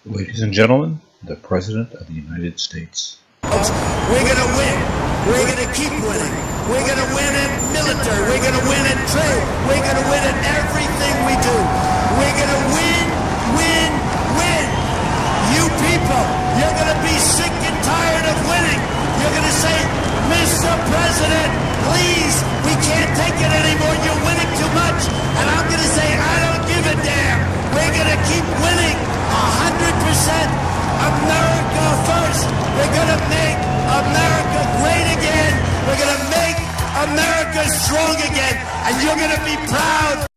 Ladies and gentlemen, the President of the United States. We're going to win. We're going to keep winning. We're going to win in military. We're going to win in trade. We're going to win in everything we do. We're going to win, win, win. You people, you're going to be sick and tired of winning. You're going to say, Mr. President, please, we can't take it anymore. You're winning too much. And I'm going to say, I don't give a damn. We're going to keep winning 100%. America first. We're going to make America great again. We're going to make America strong again. And you're going to be proud.